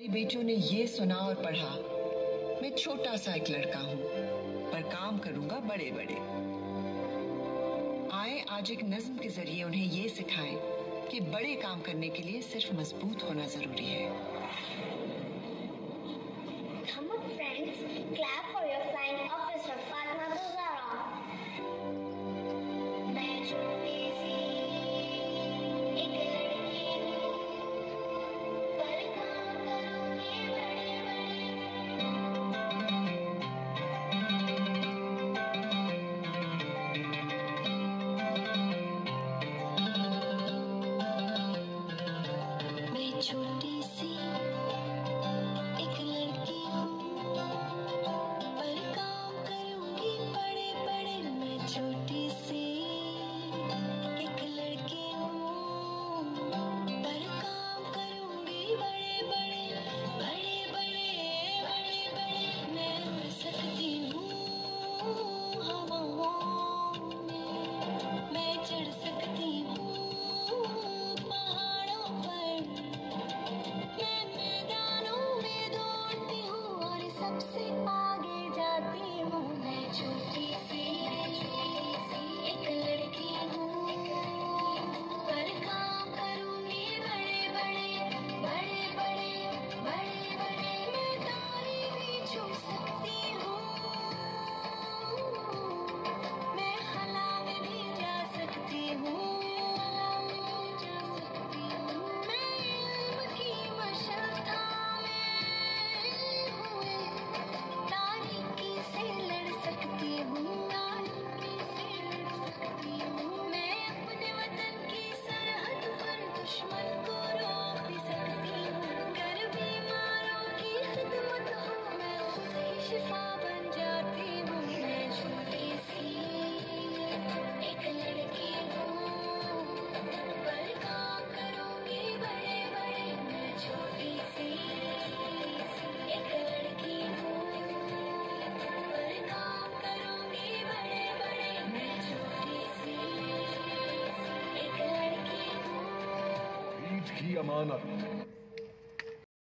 बेटियों ने ये सुना और पढ़ा, मैं छोटा सा एक लड़का हूँ पर काम करूंगा बड़े बड़े। आए आज एक नज्म के जरिए उन्हें ये सिखाएं कि बड़े काम करने के लिए सिर्फ मजबूत होना जरूरी है। Come on friends, clap for your flying officer Fatma Zahra. मैं छोटी सी एक लड़की हूँ, पर काम करूँगी बड़े बड़े। मैं छोटी सी एक लड़की हूँ, पर काम करूँगी बड़े बड़े। मैं छोटी सी एक लड़की हूँ, पर काम करूँगी बड़े बड़े बड़े बड़े बड़े बड़े। मैं उड़ सकती हूँ हवाओं में, मैं चढ़ सकती हूँ पहाड़ों पर, मैं मैदानों में दौड़ती हूँ और सबसे आगे जाती हूँ। मैं छोटी सी एक लड़की हूँ, पर काम करूँगी बड़े बड़े बड़े बड़े बड़े बड़े। मैं तारे भी छू सकती हूँ, मैं खला में भी जा सकती हूँ, मैं इल्म की मशक्क़त में हुए तारीकी से लड़ सकती हूँ, मैं अपने वतन की सरहद पर दुश्मन को रोक भी सकती हूँ। अगर बीमारों की खिदमत हो मैं खुद ही शिफा बन जाती हूँ। मैं छोटी सी एक लड़की हूँ, पर काम करूँगी बड़े बड़े। मैं छोटी सी एक लड़की हूँ, पर काम करूँगी बड़े बड़े। मैं छोटी सी एक लड़की हूँ। ईद की अमानत